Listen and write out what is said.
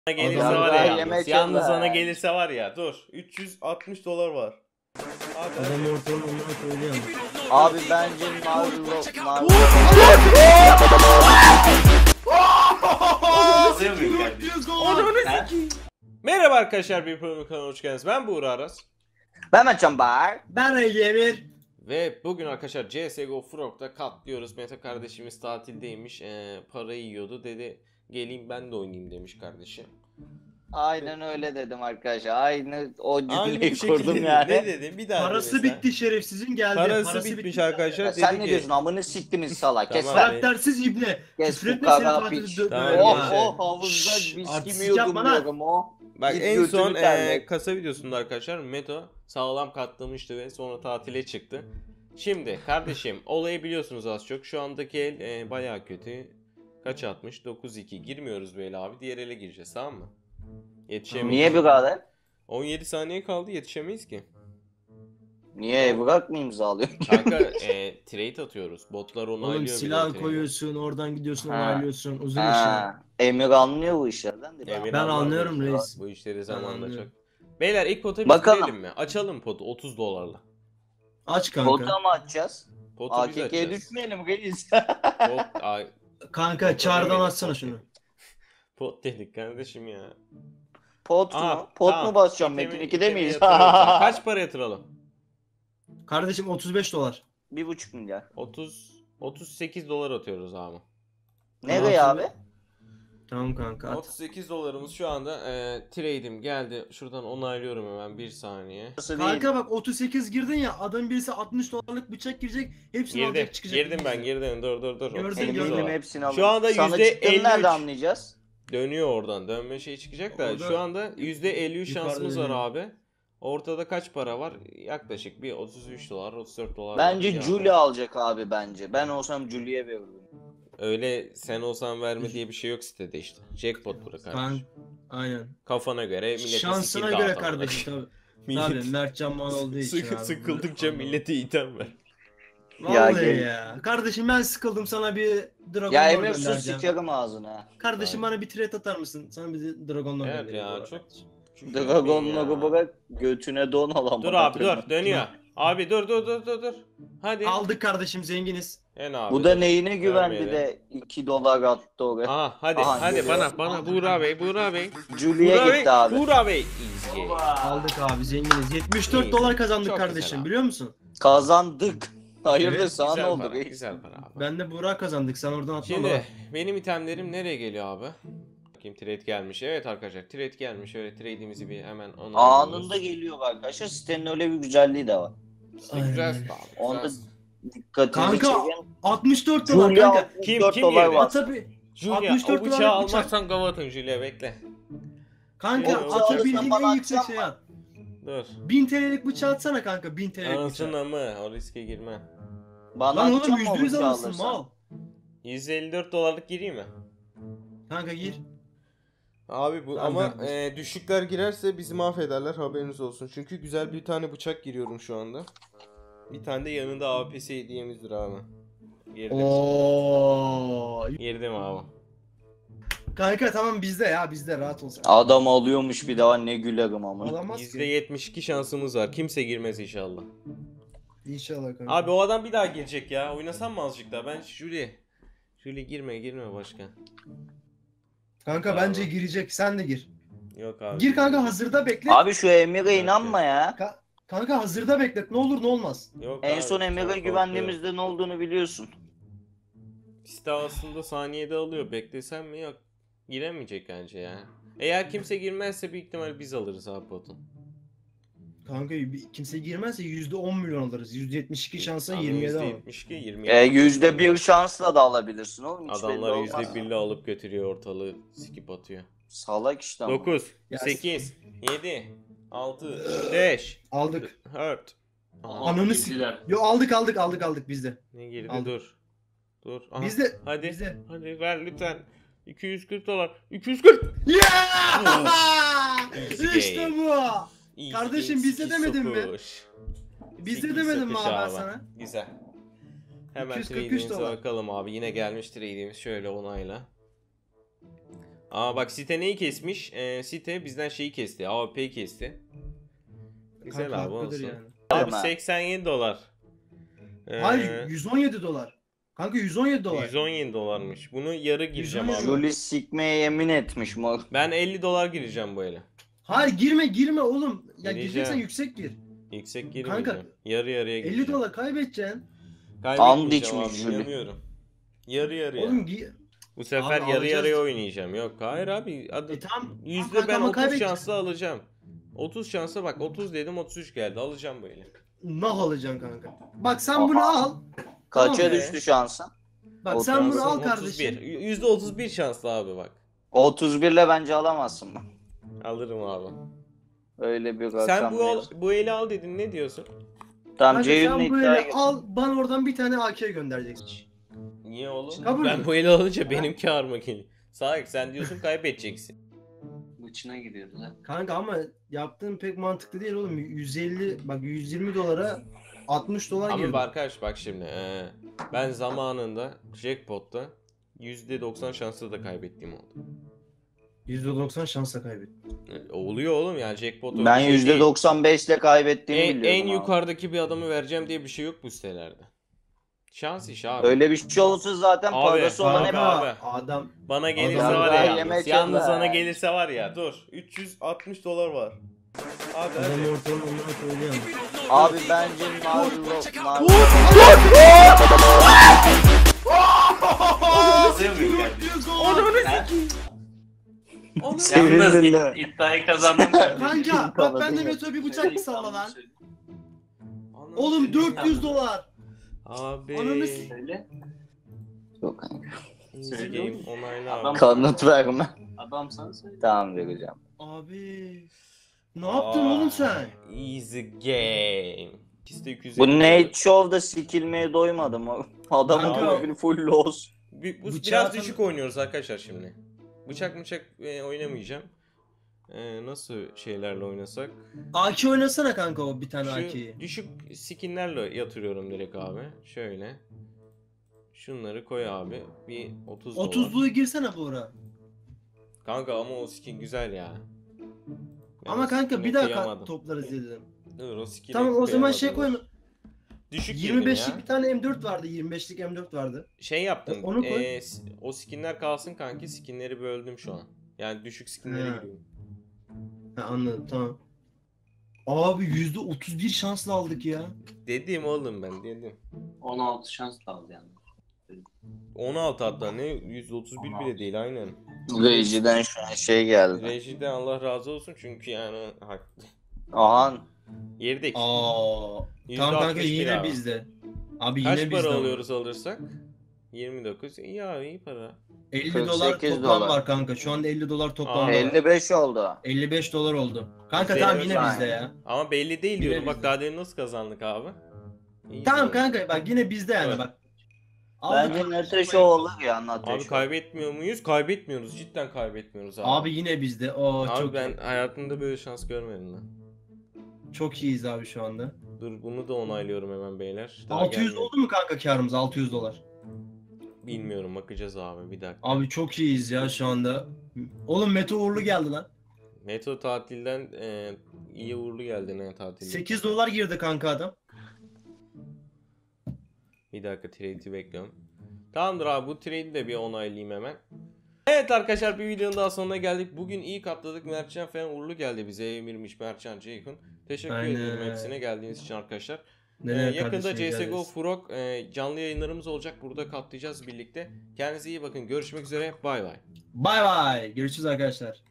gelirse Adam var ya yemek yalnız. Yalnız yemez. ona gelirse var ya dur. 360 dolar var. Adam ortalama söylüyor. Abi bence Marlo Merhaba arkadaşlar, bir program kanalına hoş geldiniz. Ben Buğra Aras. Ben Meçhan Bar. Ben Ege Emir. Ve bugün arkadaşlar CSGO Frog'da katlıyoruz. Meta kardeşimiz tatildeymiş. Parayı yiyordu, dedi geleyim ben de oynayayım demiş kardeşim. Aynen öyle dedim arkadaşlar. Aynı o Aynı cümleyi bir şekilde kurdum dedi. yani. Ne dedim bir daha Parası de mesela. bitti şerefsizin geldi. Parası bitmiş arkadaşlar. Ya Dedi sen ne ki- diyorsun amını siktiniz salak. Kes Tamam. lan. Karaktersiz ibne. Kes Küfür bu etme, seni kara tatilde piç. Tamam, Oh gençler. oh havuzda Şşş, viski mi artistik yudum yapma lan. diyorum o. Bak Git en götünü son terle. kasa videosunda arkadaşlar Meto sağlam katlamıştı ve sonra tatile çıktı. Şimdi kardeşim olayı biliyorsunuz az çok. Şu andaki el bayağı kötü. Kaç atmış? 9-2. Girmiyoruz böyle abi. Diğer ele gireceğiz, tamam mı? Yetişemeyiz. Niye birader? 17 saniye kaldı, yetişemeyiz ki. Niye bırak mı imzalıyorsun? Kanka trade atıyoruz. Botlar onaylıyor. Oğlum bir de silah trade'i. koyuyorsun, oradan gidiyorsun, Ha. onaylıyorsun. Uzun işler. Ha, Emir anlıyor bu işlerden de. Emir Ben anlar anlıyorum bu işleri. reis. Bu işleri zamanla çok. anlıyorum. Beyler ilk potu biz Bakalım. girelim mi? Açalım potu 30 dolarla. Aç kanka. Kota mı açacağız? Potu biz AKK'ye açacağız. düşmeyelim reis. Kanka çağrıdan atsana şunu. Pot dedik kardeşim ya. Pot Aa, mu? Pot tamam. mu basacağım? İtemi- Metin 2'de itemi miyiz? yatıralım. Kaç para yatıralım? Kardeşim 35 dolar. 1,5 milyar. 38 dolar atıyoruz abi. Nereye Tamam, abi? Tamam kanka at. 38 dolarımız şu anda trade'im geldi. Şuradan onaylıyorum hemen bir saniye. Nasıl değil? Kanka bak 38 girdin ya, adam birisi 60 dolarlık bıçak girecek, hepsini Girdim. alacak çıkacak. Girdim ben, girdim. Dur. Gördüm, 38 gördüm. dolar. Hepsini alırım. Şu anda Sana %53 çıktığını nerede anlayacağız? dönüyor oradan. Dönme şey çıkacak da Orada şu anda %53 şansımız var dönüyor. abi. Ortada kaç para var? Yaklaşık bir 33 dolar, 34 dolar. Bence var. Julie alacak abi bence. Ben olsam Julie'ye verirdim. Öyle sen olsan verme diye bir şey yok sitede işte. Jackpot bırak Kanka, kardeşim. aynen. Kafana göre millete Şansına skill göre dağıt amına kardeşim koyayım. tabii. Tabii Mertcan mal olduğu için abi. Sıkıldıkça millete item ver. Vallahi Ya, ya. Kardeşim ben sıkıldım, sana bir Dragon Ya Lord Emir sus göndereceğim. sikerim ağzına. Kardeşim bana bir trade atar mısın? Sana bir Dragon Lord Evet göndereyim bu ya arada. çok. Dragon'la bırak götüne don alamam. Dur abi dur, dönüyor. Abi dur. Hadi. Aldık kardeşim, zenginiz. En abi. Bu da dur. neyine güvendi Vermeyelim. de 2 dolar attı oraya. Aha hadi Aha, hadi geliyor. bana Buğra Bey. Julie'ye gitti abi. Buğra Bey. Easy game. Aldık abi, zenginiz. 74 İyi. dolar kazandık Çok kardeşim, güzel abi. biliyor musun? Kazandık. Hayırdır Evet, sana ne Güzel oldu para, reis? güzel para abi. Ben de Burak kazandık, sen oradan atma. Şimdi benim itemlerim nereye geliyor abi? Bakayım, trade gelmiş. Evet arkadaşlar, trade gelmiş. Öyle trade'imizi bir hemen onaylıyoruz. Anında geliyor arkadaşlar. Sitenin öyle bir güzelliği de var. İşte güzel Aynen. abi. Onda Güzel. dikkatinizi Kanka, çeken 64 dolar Julia kanka. 64 Kim dolar girdi? var. Ata bir... Julia, 64 o bıçağı dolarlık bıçak. almazsan gavatın Julia, bekle. Kanka O ata bıçağı bildiğin bana en yüksek atacak şey at. Dur. 1000 TL'lik bıçağı atsana kanka, 1000 TL'lik bıçağı. Anasını mı? O riske girme. Bana Lan oğlum atacak mı o %100 bıçağı alırsın alırsan? mal. 154 dolarlık gireyim mi? Kanka gir. Abi bu Tamam, ama kardeşim. düşükler girerse bizi mahvederler, haberiniz olsun. Çünkü güzel bir tane bıçak giriyorum şu anda. Bir tane de yanında APS hediyemizdir abi. Girdim. Oo. Girdim abi. Kanka tamam, bizde ya, bizde rahat olsun. Adam alıyormuş bir daha ne gülerim ama. Alamaz ki. %72 şansımız var. Kimse girmez inşallah. İnşallah kanka. Abi o adam bir daha girecek ya. Oynasam mı azıcık daha? Ben Julie girme başka. Kanka Abi. bence girecek, sen de gir. Yok abi. Gir kanka, hazırda bekle. Abi şu Emir'e inanma ya. Kanka hazırda beklet, ne olur ne olmaz. Yok En abi, son çok Emir'e korkuyorum. güvendiğimizde ne olduğunu biliyorsun. Site aslında saniyede alıyor. Beklesem mi? Yok. Giremeyecek bence ya. Eğer kimse girmezse büyük ihtimal biz alırız abi potun. Kanka kimse girmezse %10 milyon alırız. %72 şansa 27 al. %72, 27. %1 şansla da alabilirsin oğlum. Hiç belli Adamlar olmaz. %1'le alıp götürüyor, ortalığı sikip atıyor. Salak işte ama. 9, Ya 8, 7, 6, 5, Aldık. 4. Ananı Yo aldık bizde. Ne girdi? Aldık. Dur. Aha. Bizde. Hadi. Bizde. Hadi ver lütfen. 240 dolar. 240. Yeah! Easy İşte game. bu. Easy Kardeşim, game, bizde demedin mi? sokuş. Bizde Sekiz demedim mi sokuş abi ben sana? Güzel. Hemen 243 trade'imize dolar. bakalım abi. Yine gelmiş trade'imiz, şöyle onayla. Aa bak site neyi kesmiş? Site bizden şeyi kesti. AWP'yi kesti. Güzel Kanka abi haklıdır olsun. yani. Abi Değil mi? 87 dolar. Hayır 117 dolar. Kanka 117 dolar. 117 dolarmış. Bunu yarı gireceğim 117 abi. dolar. Julie sikmeye yemin etmiş mor. Ben 50 dolar gireceğim bu ele. Hayır girme oğlum. Ya Gireceğim. gireceksen yüksek gir. Yüksek girmeyeceğim. Kanka, Yarı yarıya 50 gireceğim. dolar kaybedeceksin. And Kaybetmeyeceğim içmiş abi Julie. inanıyorum. Yarı yarıya. Oğlum Bu sefer Abi yarı alacağız. yarıya oynayacağım. Yok hayır abi. tamam. Yüzde Kanka ben ama 30 kaybedeceksin. şansla alacağım. 30 şansa bak 30 dedim 33 geldi. Alacağım bu eli. Nah alacaksın kanka. Bak sen bunu al. Kaça Tamam be. düştü şansın? Bak sen bunu al Şansım kardeşim. 31. %31 şanslı abi bak. 31 ile bence alamazsın mı? Alırım abi. Öyle bir rakam Sen yok. bu eli al dedin ne diyorsun? Tamam Kanka Ceyhun'la sen iddiaya böyle gir. al bana oradan bir tane AK göndereceksin. Niye oğlum? Kabul Ben mü? bu eli alınca benim kârıma geliyor. Sahip sen diyorsun kaybedeceksin. Bıçına gidiyoruz ha. Kanka ama yaptığın pek mantıklı değil oğlum. 150 bak 120 dolara 60 dolar Ama girdi. arkadaş bak şimdi ben zamanında jackpot'ta %90 şansla da kaybettiğim oldu. %90 şansla kaybettin. Oluyor oğlum yani jackpot Ben öyle şey değil. %95 ile kaybettiğimi En biliyorum abi. yukarıdaki bir adamı vereceğim diye bir şey yok bu sitelerde. Şans işi abi. Öyle bir şey olsa zaten Abi, parası olan hep kanka, Kanka adam Bana gelirse Adam var daha ya. yemek Yalnız yemez. sana gelirse var ya. Dur. 360 dolar var. Abi adam hadi. ortalama onlara söylüyor. Abi bence Narlo Hazır mıyım kardeşim? Yalnız Sevindim. iddiayı kazandım kardeşim. Kanka bak ben de Meto bir bıçak salla lan. Oğlum 400 dolar. Abi. Ananı Söyle. Yok kanka. Easy game onayla Adam- abi. Kanıt verme. Adam sana söyle. Tamam vereceğim. Abi. Ne yaptın oğlum sen? Easy game. İkisi de 250 Bu dolar. Nate Show'da sikilmeye doymadım. Adamın Kanka. profili full loss. Bu Bıçağı biraz atan- düşük oynuyoruz arkadaşlar şimdi. Bıçak oynamayacağım. Nasıl şeylerle oynasak? AK oynasana kanka o bir tane Şu AK'yi. düşük skinlerle yatırıyorum direkt abi. Şöyle. Şunları koy abi. Bir 30 dolar. 30'luğu girsene bu ara. Kanka ama o skin güzel ya. Ben Ama o kanka skin'i bir daha kıyamadım. toplarız dedim. Dur o skin'i Tamam o zaman şey kıyamadım. koy. Düşük girdim 25'lik ya. bir tane M4 vardı. 25'lik M4 vardı. Şey yaptım. Onu koy. O skinler kalsın kanki. Skinleri böldüm şu an. Yani düşük skinlere Ha. giriyorum. Ha, anladım tamam. Abi %31 şansla aldık ya. Dedim oğlum ben dedim. 16 şans kaldı yani. 16 hatta ne? 131 bile değil aynen. Rejiden şu an şey geldi. Rejiden Allah razı olsun çünkü yani haklı. Ahan. Yerdik. Aa. Tamam kanka %61 yine abi. bizde. Abi Kaç yine para bizde. alıyoruz alırsak? 29. İyi abi iyi para. 50 48 dolar toplam dolar. var kanka. Şu anda 50 dolar toplam var. 55 oldu. 55 dolar oldu. Kanka Güzel, tamam yine güzel. bizde ya. Ama belli değil Yine diyordum. Bak bizde. daha demin nasıl kazandık abi? İyi Tamam diyorum. kanka bak yine bizde yani Evet. bak. Aldık. Bence Nate Show olur ya Nate Abi Show. kaybetmiyor muyuz? Kaybetmiyoruz. Cidden kaybetmiyoruz abi. Abi yine bizde. Oo Abi çok ben hayatımda böyle şans görmedim lan. çok iyiyiz abi şu anda. Dur bunu da onaylıyorum hemen beyler. Daha 600 gelmedi. oldu mu kanka karımız? 600 dolar. Bilmiyorum bakacağız abi bir dakika. Abi çok iyiyiz ya şu anda. Oğlum Mete uğurlu geldi lan. Metro tatilden iyi uğurlu geldi ne tatilde. 8 dolar girdi kanka adam. Bir dakika trade'i bekliyorum. Tamamdır abi bu trade'i de bir onaylayayım hemen. Evet arkadaşlar bir videonun daha sonuna geldik. Bugün iyi katladık. Mertcan falan uğurlu geldi bize. Emirmiş, Mertcan, Ceyhun. Teşekkür Aynen. ediyorum hepsine geldiğiniz için arkadaşlar. Nereye Yakında kardeşim, rica CSGO ederiz. Frog canlı yayınlarımız olacak. Burada katlayacağız birlikte. Kendinize iyi bakın. Görüşmek üzere. Bay bay. Bay bay. Görüşürüz arkadaşlar.